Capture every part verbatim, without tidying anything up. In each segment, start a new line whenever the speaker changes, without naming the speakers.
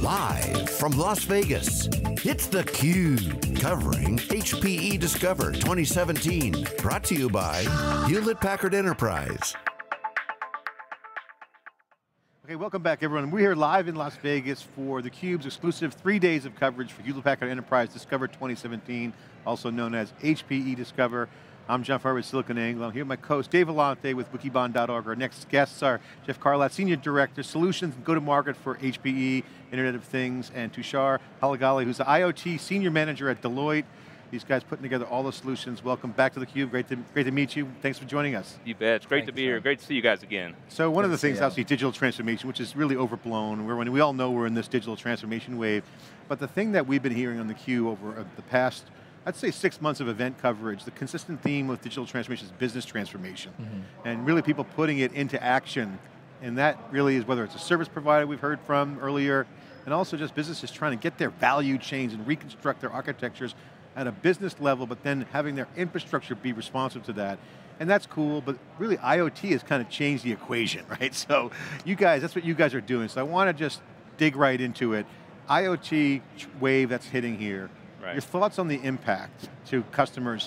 Live from Las Vegas, it's theCUBE, covering H P E Discover twenty seventeen. Brought to you by Hewlett-Packard Enterprise.
Okay, welcome back everyone. We're here live in Las Vegas for theCUBE's exclusive three days of coverage for Hewlett-Packard Enterprise Discover twenty seventeen, also known as H P E Discover. I'm John Furrier with SiliconANGLE. I'm here with my co-host Dave Vellante with Wikibon dot org. Our next guests are Jeff Carlat, Senior Director, Solutions and Go-to-Market for H P E, Internet of Things, and Tushar Halagali, who's the I O T Senior Manager at Deloitte. These guys putting together all the solutions. Welcome back to theCUBE, great to, great to meet you. Thanks for joining us.
You bet, it's great
Thank
to be
you,
here.
sir.
Great to see you guys again.
So one
Good
of the
to see
things,
you.
obviously digital transformation, which is really overblown. We're, when we all know we're in this digital transformation wave. But the thing that we've been hearing on theCUBE over uh, the past, I'd say six months of event coverage, the consistent theme with digital transformation is business transformation. Mm-hmm. And really people putting it into action. And that really is whether it's a service provider we've heard from earlier, and also just businesses trying to get their value chains and reconstruct their architectures at a business level, but then having their infrastructure be responsive to that. And that's cool, but really I O T has kind of changed the equation, right? So you guys, that's what you guys are doing. So I want to just dig right into it. I O T wave that's hitting here.
Right.
Your thoughts on the impact to customers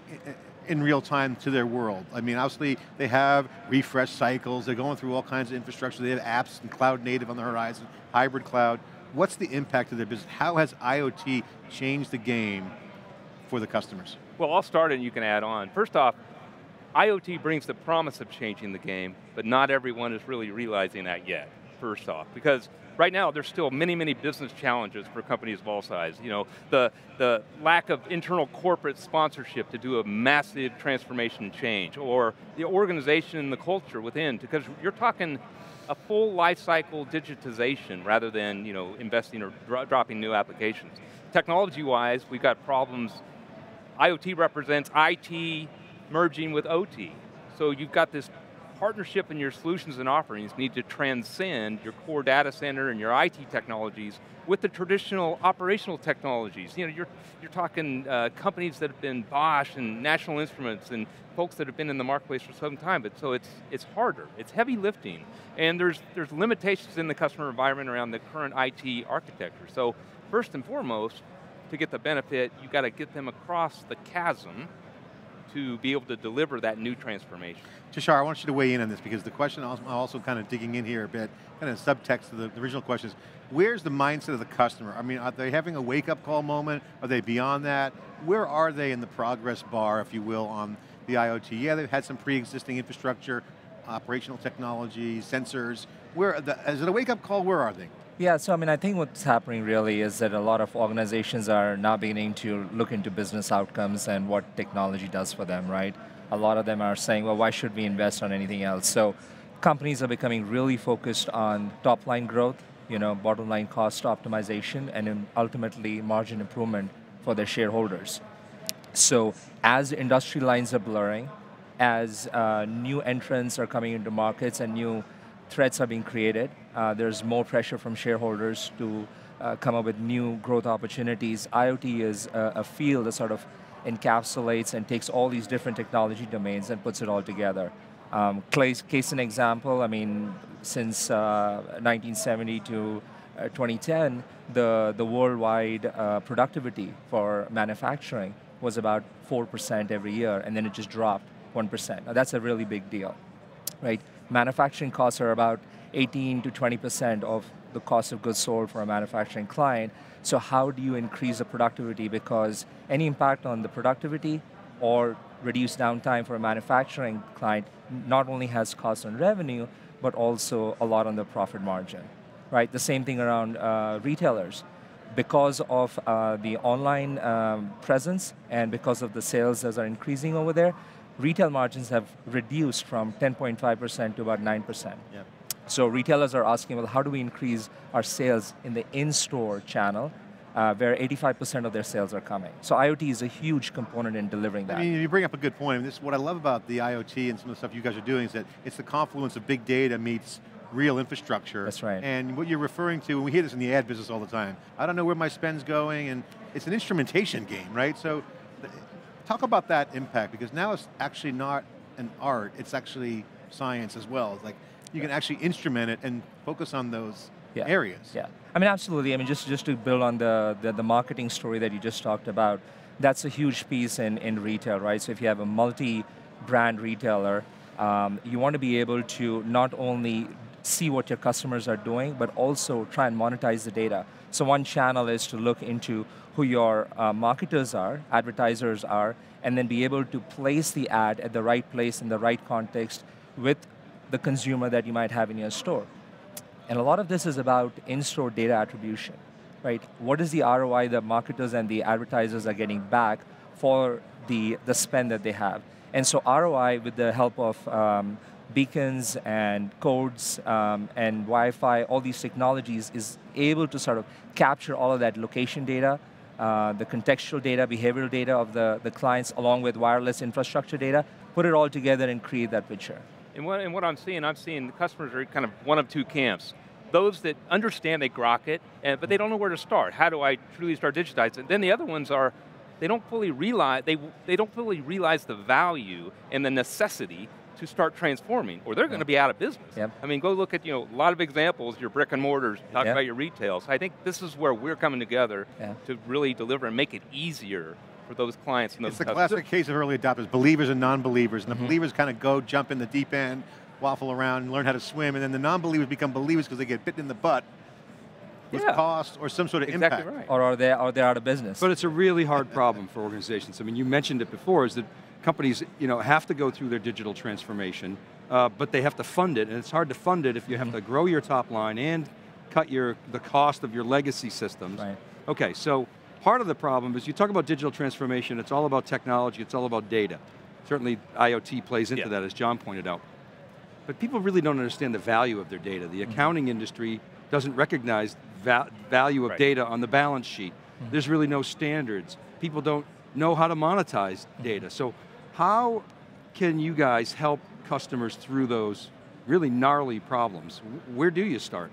in real time to their world? I mean, obviously they have refresh cycles, they're going through all kinds of infrastructure, they have apps and cloud native on the horizon, hybrid cloud. What's the impact of their business? How has I O T changed the game for the customers?
Well, I'll start and you can add on. First off, I O T brings the promise of changing the game, but not everyone is really realizing that yet, first off, because right now, there's still many, many business challenges for companies of all sizes. You know, the, the lack of internal corporate sponsorship to do a massive transformation change, or the organization and the culture within, because you're talking a full life cycle digitization rather than, you know, investing or dro dropping new applications. Technology-wise, we've got problems. I O T represents I T merging with O T. So you've got this partnership in your solutions and offerings need to transcend your core data center and your I T technologies with the traditional operational technologies. You know, you're, you're talking uh, companies that have been Bosch and National Instruments and folks that have been in the marketplace for some time, but so it's, it's harder, it's heavy lifting. And there's, there's limitations in the customer environment around the current I T architecture. So first and foremost, to get the benefit, you got to get them across the chasm to be able to deliver that new transformation.
Tushar, I want you to weigh in on this because the question, I'm also kind of digging in here a bit, kind of subtext to the, the original question is, where's the mindset of the customer? I mean, are they having a wake-up call moment? Are they beyond that? Where are they in the progress bar, if you will, on the I O T? Yeah, they've had some pre-existing infrastructure, operational technology, sensors. Where, the, is it a wake-up call? Where are they?
Yeah, so I mean, I think what's happening really is that a lot of organizations are now beginning to look into business outcomes and what technology does for them, right? A lot of them are saying, well, why should we invest on anything else? So companies are becoming really focused on top line growth, you know, bottom line cost optimization, and then ultimately margin improvement for their shareholders. So as industry lines are blurring, as uh, new entrants are coming into markets and new threats are being created, uh, there's more pressure from shareholders to uh, come up with new growth opportunities. I O T is a, a field that sort of encapsulates and takes all these different technology domains and puts it all together. Um, case, case in example, I mean, since uh, nineteen seventy to uh, twenty ten, the, the worldwide uh, productivity for manufacturing was about four percent every year, and then it just dropped one percent. Now that's a really big deal, right? Manufacturing costs are about eighteen to twenty percent of the cost of goods sold for a manufacturing client. So how do you increase the productivity? Because any impact on the productivity or reduced downtime for a manufacturing client not only has cost on revenue, but also a lot on the profit margin, right? The same thing around uh, retailers. Because of uh, the online um, presence and because of the sales that are increasing over there, retail margins have reduced from ten point five percent to about nine percent.
Yep.
So retailers are asking, well, how do we increase our sales in the in-store channel, uh, where eighty-five percent of their sales are coming? So I O T is a huge component in delivering that.
I mean, you bring up a good point. I mean, this, what I love about the I O T and some of the stuff you guys are doing is that it's the confluence of big data meets real infrastructure.
That's right.
And what you're referring to, and we hear this in the ad business all the time, I don't know where my spend's going, and it's an instrumentation game, right? So talk about that impact, because now it's actually not an art, it's actually science as well. It's like you can actually instrument it and focus on those
yeah.
areas.
Yeah, I mean, absolutely. I mean, just, just to build on the, the, the marketing story that you just talked about, that's a huge piece in, in retail, right? So if you have a multi-brand retailer, um, you want to be able to not only see what your customers are doing, but also try and monetize the data. So one channel is to look into who your uh, marketers are, advertisers are, and then be able to place the ad at the right place in the right context with the consumer that you might have in your store. And a lot of this is about in-store data attribution, right? What is the R O I that marketers and the advertisers are getting back for the, the spend that they have? And so R O I, with the help of um, beacons and codes um, and Wi-Fi, all these technologies, is able to sort of capture all of that location data, uh, the contextual data, behavioral data of the, the clients, along with wireless infrastructure data, put it all together and create that picture.
And what, and what I'm seeing, I'm seeing the customers are kind of one of two camps. Those that understand they grok it, and, but they don't know where to start. How do I truly start digitizing? Then the other ones are, they don't fully realize, they, they don't fully realize the value and the necessity to start transforming, or they're going to be out of business.
Yep.
I mean, go look at, you know, a lot of examples, your brick and mortars, talk
yep.
about your retail. So I think this is where we're coming together
yeah.
to really deliver and make it easier for those clients. And those
it's the
customers.
classic case of early adopters, believers and non-believers, and the
mm-hmm.
believers kind of go, jump in the deep end, waffle around, and learn how to swim, and then the non-believers become believers because they get bitten in the butt with
yeah.
cost or some sort of
exactly
impact.
Right.
Or are they, or they're out of business.
But it's a really hard problem for organizations. I mean, you mentioned it before, is that companies, you know, have to go through their digital transformation, uh, but they have to fund it, and it's hard to fund it if you have mm-hmm. to grow your top line and cut your the cost of your legacy systems.
Right.
Okay, so part of the problem is you talk about digital transformation, it's all about technology, it's all about data. Certainly IoT plays into
yeah.
that, as John pointed out. But people really don't understand the value of their data. The accounting mm-hmm. industry doesn't recognize va value of
right.
data on the balance sheet. Mm-hmm. There's really no standards. People don't know how to monetize mm-hmm. data. So how can you guys help customers through those really gnarly problems? Where do you start?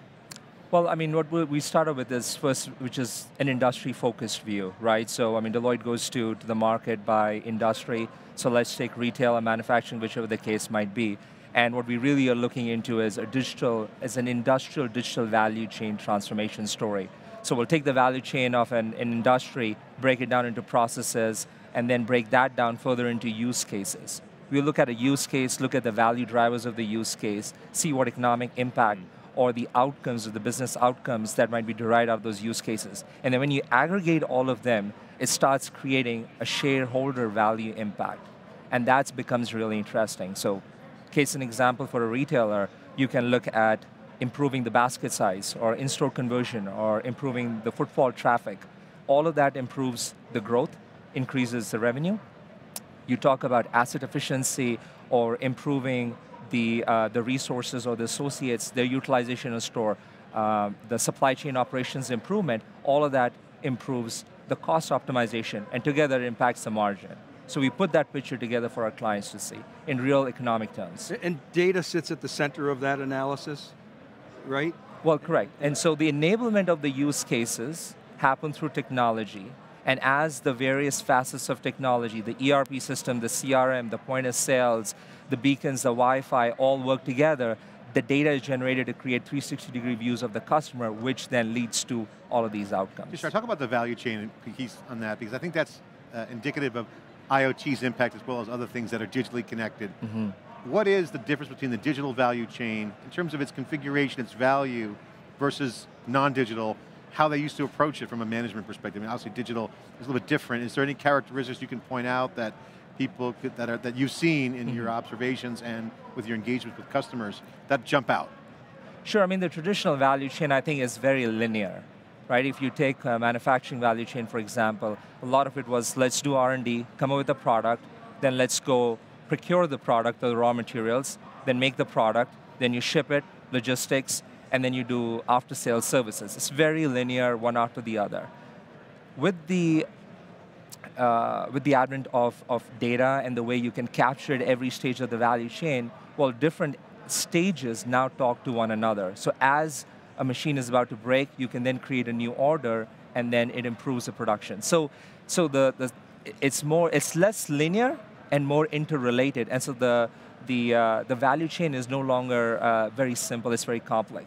Well, I mean, what we started with is first, which is an industry-focused view, right? So, I mean, Deloitte goes to, to the market by industry. So let's take retail and manufacturing, whichever the case might be. And what we really are looking into is a digital, as an industrial digital value chain transformation story. So we'll take the value chain of an, an industry, break it down into processes, and then break that down further into use cases. We'll look at a use case, look at the value drivers of the use case, see what economic impact or the outcomes of the business outcomes that might be derived out of those use cases. And then when you aggregate all of them, it starts creating a shareholder value impact. And that becomes really interesting. So, case an example for a retailer, you can look at improving the basket size or in-store conversion or improving the footfall traffic. All of that improves the growth, increases the revenue. You talk about asset efficiency or improving the, uh, the resources or the associates, their utilization in store, uh, the supply chain operations improvement, all of that improves the cost optimization, and together it impacts the margin. So we put that picture together for our clients to see in real economic terms.
And data sits at the center of that analysis, right?
Well, correct. And so the enablement of the use cases happen through technology. And as the various facets of technology, the E R P system, the C R M, the point of sales, the beacons, the Wi-Fi, all work together, the data is generated to create three sixty degree views of the customer, which then leads to all of these outcomes.
Just talk about the value chain piece on that, because I think that's uh, indicative of IoT's impact as well as other things that are digitally connected.
Mm-hmm.
What is the difference between the digital value chain in terms of its configuration, its value, versus non-digital, how they used to approach it from a management perspective? I mean, obviously digital is a little bit different. Is there any characteristics you can point out that people could, that, are, that you've seen in mm-hmm. your observations and with your engagement with customers that jump out?
Sure, I mean the traditional value chain I think is very linear. Right, if you take a manufacturing value chain, for example, a lot of it was let's do R and D, come up with a product, then let's go procure the product, the raw materials, then make the product, then you ship it, logistics, and then you do after-sales services. It's very linear, one after the other. With the, uh, with the advent of, of data and the way you can capture it every stage of the value chain, well, different stages now talk to one another. So as a machine is about to break, you can then create a new order, and then it improves the production. So, so the, the it's more, it's less linear and more interrelated, and so the the uh, the value chain is no longer uh, very simple. It's very complex.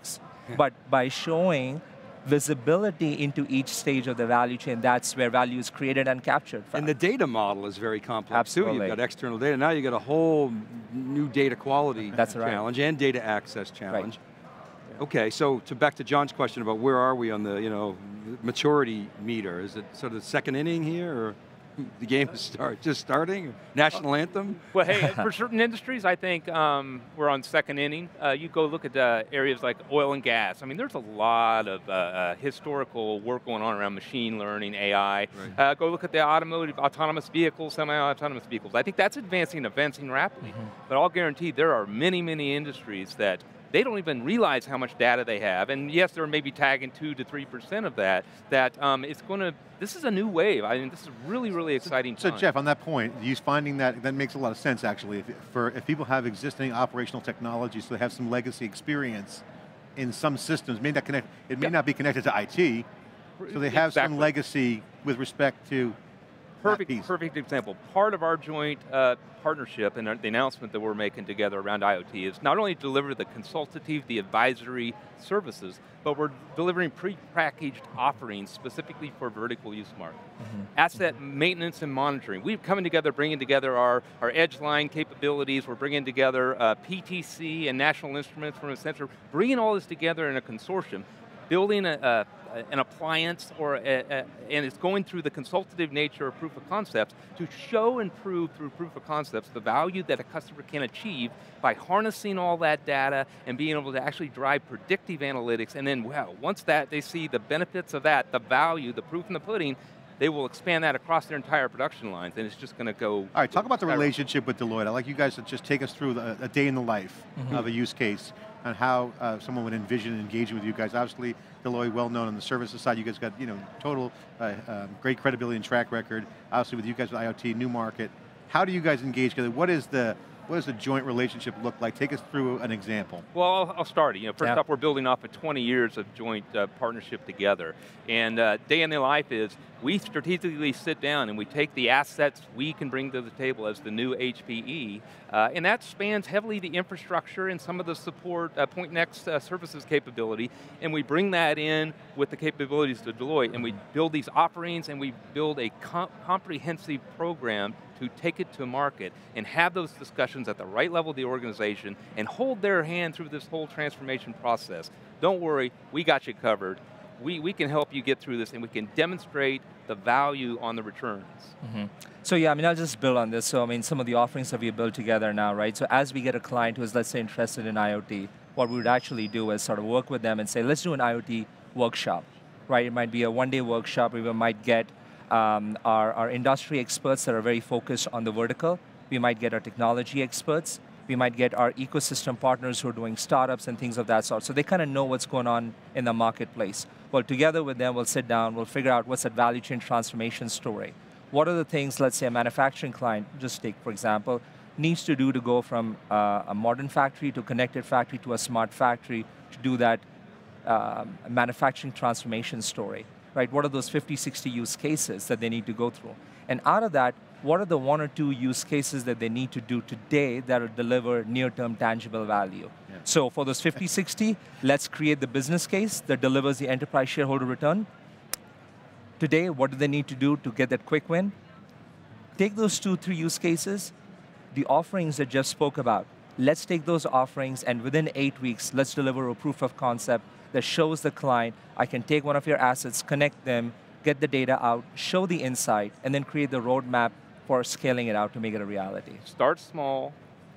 but by showing visibility into each stage of the value chain, that's where value is created and captured from.
And the data model is very complex
Absolutely.
too. You've got external data. Now you got a whole new data quality
That's right.
challenge and data access challenge.
Right.
Okay, so to back to John's question about where are we on the you know maturity meter? Is it sort of the second inning here, or the game is start just starting? National anthem?
Well, hey, for certain industries, I think um, we're on second inning. Uh, you go look at uh, areas like oil and gas. I mean, there's a lot of uh, uh, historical work going on around machine learning, A I.
Right.
Uh, go look at the automotive, autonomous vehicles, semi-autonomous vehicles. I think that's advancing, advancing rapidly. Mm-hmm. But I'll guarantee there are many, many industries that they don't even realize how much data they have. And yes, they're maybe tagging two to three percent of that, that um, it's going to, this is a new wave. I mean, this is really, really exciting
So,
time.
Jeff, on that point, you finding that, that makes a lot of sense actually. If, for, if people have existing operational technology, so they have some legacy experience in some systems, may not connect, it may
Yep.
not be connected to I T, so they have
Exactly.
some legacy with respect to
Perfect,
that piece.
perfect example. Part of our joint uh, partnership and the announcement that we're making together around IoT is not only deliver the consultative, the advisory services, but we're delivering pre-packaged offerings specifically for vertical use market. Mm-hmm. Asset mm-hmm. maintenance and monitoring. We're coming together, bringing together our, our edge line capabilities, we're bringing together uh, P T C and National Instruments from Accenture, bringing all this together in a consortium, building a, a an appliance, or a, a, and it's going through the consultative nature of proof of concepts to show and prove through proof of concepts the value that a customer can achieve by harnessing all that data and being able to actually drive predictive analytics, and then, wow, once that they see the benefits of that, the value, the proof in the pudding, they will expand that across their entire production lines, and it's just going to go.
All right, talk about the relationship with Deloitte. I'd like you guys to just take us through the, a day in the life mm-hmm. of a use case and how uh, someone would envision engaging with you guys. Obviously, Deloitte, well known on the services side. You guys got you know total uh, um, great credibility and track record. Obviously, with you guys with IoT, new market. How do you guys engage together? What is the What does the joint relationship look like? Take us through an example.
Well, I'll, I'll start. You know, first
yeah.
off, we're building off of twenty years of joint uh, partnership together. And uh, day in the life is, we strategically sit down and we take the assets we can bring to the table as the new H P E, uh, and that spans heavily the infrastructure and some of the support, uh, Pointnext uh, services capability, and we bring that in with the capabilities of Deloitte, and we build these offerings, and we build a com comprehensive program to take it to market and have those discussions at the right level of the organization and hold their hand through this whole transformation process. Don't worry, we got you covered. We, we can help you get through this, and we can demonstrate the value on the returns.
Mm-hmm. So yeah, I mean, I'll just build on this. So I mean, some of the offerings that we build together now, right? So as we get a client who is, let's say, interested in IoT, what we would actually do is sort of work with them and say, let's do an IoT workshop, right? It might be a one-day workshop where we might get um, our, our industry experts that are very focused on the vertical. We might get our technology experts. We might get our ecosystem partners who are doing startups and things of that sort. So they kind of know what's going on in the marketplace. Well, together with them, we'll sit down, we'll figure out what's that value chain transformation story. What are the things, let's say a manufacturing client, just take for example, needs to do to go from uh, a modern factory to a connected factory to a smart factory to do that um, manufacturing transformation story, right? What are those fifty, sixty use cases that they need to go through? And out of that, what are the one or two use cases that they need to do today that will deliver near-term tangible value? Yeah. So for those fifty, sixty, let's create the business case that delivers the enterprise shareholder return. Today, what do they need to do to get that quick win? Take those two, three use cases, the offerings that Jeff spoke about. Let's take those offerings, and within eight weeks, let's deliver a proof of concept that shows the client, I can take one of your assets, connect them, get the data out, show the insight, and then create the roadmap for scaling it out to make it a reality.
Start small,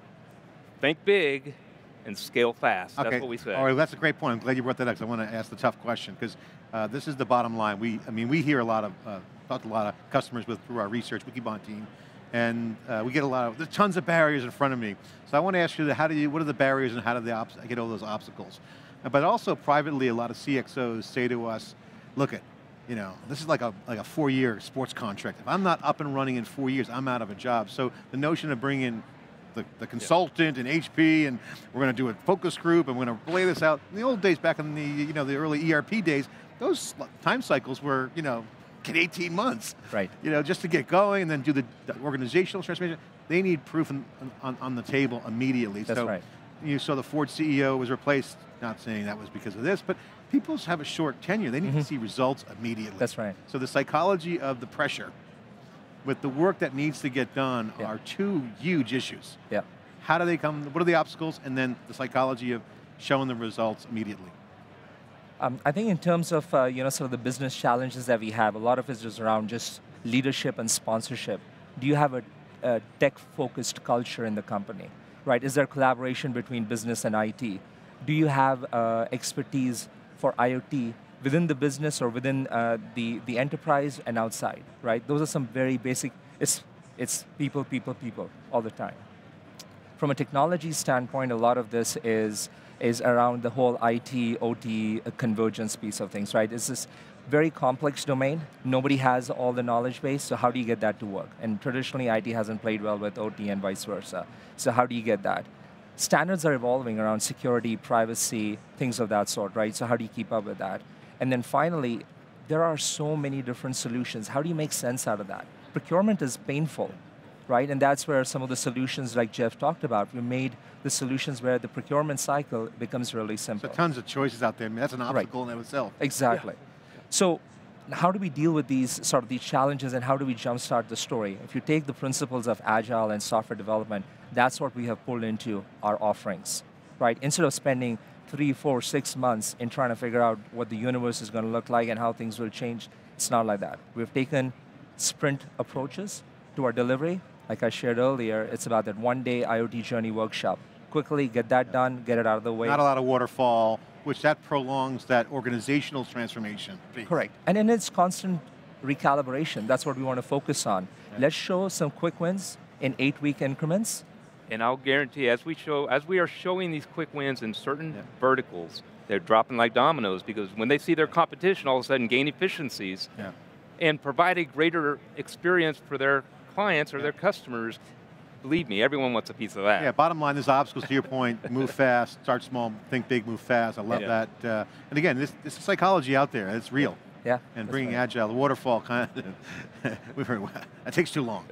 think big, and scale fast.
Okay.
That's what we say.
All right, that's a great point. I'm glad you brought that up, because I want to ask the tough question, because uh, this is the bottom line. We, I mean, we hear a lot of, uh, talk to a lot of customers with through our research, Wikibon team, and uh, we get a lot of, there's tons of barriers in front of me. So I want to ask you, how do you, what are the barriers and how do they get over those obstacles? But also privately, a lot of C X Os say to us, look at, you know, this is like a, like a four-year sports contract. If I'm not up and running in four years, I'm out of a job. So the notion of bringing the, the consultant yeah. and H P, and we're going to do a focus group, and we're going to lay this out. In the old days, back in the, you know, the early E R P days, those time cycles were, you know, eighteen months.
Right.
You know, just to get going and then do the, the organizational transformation. They need proof on, on, on the table immediately.
That's
so
right.
you saw the Ford C E O was replaced, not saying that was because of this, but people have a short tenure. They need mm-hmm. to see results immediately.
That's right.
So the psychology of the pressure with the work that needs to get done yeah. are two huge issues.
Yeah.
How do they come, what are the obstacles, and then the psychology of showing the results immediately?
Um, I think in terms of uh, you know, sort of the business challenges that we have, a lot of it is around just leadership and sponsorship. Do you have a, a tech-focused culture in the company? Right, is there collaboration between business and I T? Do you have uh, expertise for IoT within the business or within uh, the, the enterprise and outside, right? Those are some very basic, it's, it's people, people, people all the time. From a technology standpoint, a lot of this is, is around the whole I T, O T convergence piece of things, right? It's this very complex domain. Nobody has all the knowledge base, so how do you get that to work? And traditionally, I T hasn't played well with O T and vice versa. So how do you get that? Standards are evolving around security, privacy, things of that sort, right? So how do you keep up with that? And then finally, there are so many different solutions. How do you make sense out of that? Procurement is painful, right? And that's where some of the solutions like Jeff talked about, we made the solutions where the procurement cycle becomes really simple.
So tons of choices out there. I mean, that's an obstacle right. in and of itself.
Exactly. Yeah. So how do we deal with these sort of these challenges, and how do we jumpstart the story? If you take the principles of Agile and software development, that's what we have pulled into our offerings, right? Instead of spending three, four, six months in trying to figure out what the universe is going to look like and how things will change, it's not like that. We've taken sprint approaches to our delivery. Like I shared earlier, it's about that one-day IoT journey workshop. Quickly get that done, get it out of the way.
Not a lot of waterfall, which that prolongs that organizational transformation.
Correct, and then it's constant recalibration. That's what we want to focus on. Yeah. Let's show some quick wins in eight-week increments.
And I'll guarantee, as we show, as we are showing these quick wins in certain yeah. verticals, they're dropping like dominoes, because when they see their competition all of a sudden gain efficiencies yeah. and provide a greater experience for their clients or yeah. their customers, believe me, everyone wants a piece of that.
Yeah, bottom line, there's obstacles to your point. Move fast, start small, think big, move fast. I love
yeah.
that. Uh, and again, this, this is psychology out there. It's real.
Yeah.
And bringing
right.
Agile, the waterfall kind of, we've heard, that takes too long.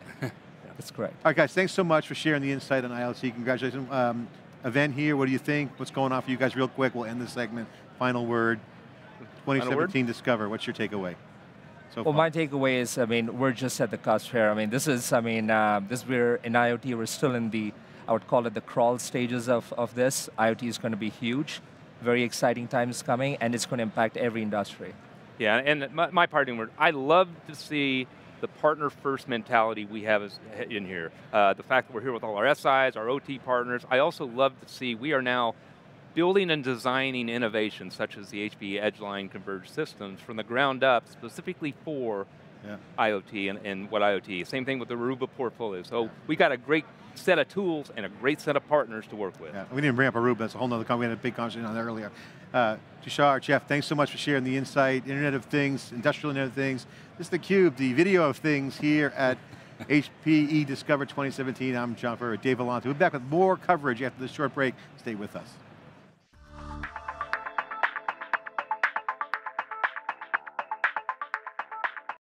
That's correct.
All right, guys, thanks so much for sharing the insight on IoT. Congratulations. Um, event here, what do you think? What's going on for you guys real quick? We'll end this segment. Final word. twenty seventeen
Final word?
Discover, what's your takeaway? So
well,
far.
my takeaway is, I mean, we're just at the cusp here. I mean, this is, I mean, uh, this we're in IoT, we're still in the, I would call it the crawl stages of, of this. IoT is going to be huge. Very exciting times coming, and it's going to impact every industry.
Yeah, and my, my parting word, I love to see the partner-first mentality we have is in here. Uh, the fact that we're here with all our S Is, our O T partners. I also love to see we are now building and designing innovations such as the H P E Edgeline converged systems from the ground up, specifically for yeah. IoT and, and what IoT is. Same thing with the Aruba portfolio. So yeah. we got a great set of tools and a great set of partners to work with.
Yeah. We didn't bring up Aruba, that's a whole nother conversation. We had a big conversation on that earlier. Uh, Tushar, Jeff, thanks so much for sharing the insight, Internet of Things, Industrial Internet of Things. This is theCUBE, the video of things here at H P E Discover twenty seventeen. I'm John Furrier, Dave Vellante. We'll be back with more coverage after this short break. Stay with us.